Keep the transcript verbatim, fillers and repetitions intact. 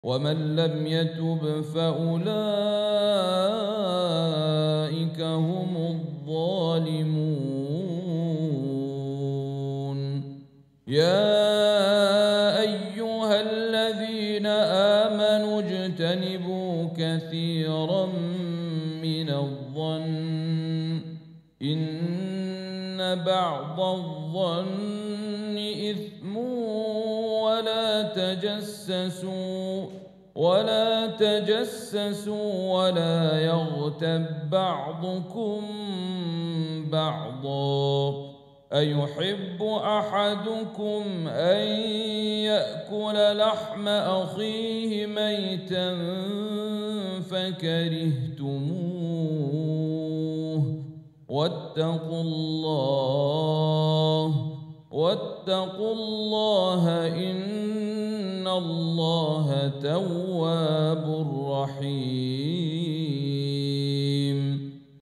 ومن لم يتب فأولئك هم الظالمون. يا أيها الذين آمنوا اجتنبوا كثيرا من الظن إن بعض الظن إثم ولا تجسسوا ولا تجسسوا ولا يغتب بعضكم بعضا أيحب أحدكم أن يأكل لحم أخيه ميتا فكرهتموه واتقوا الله واتقوا الله إن الله تواب رحيم.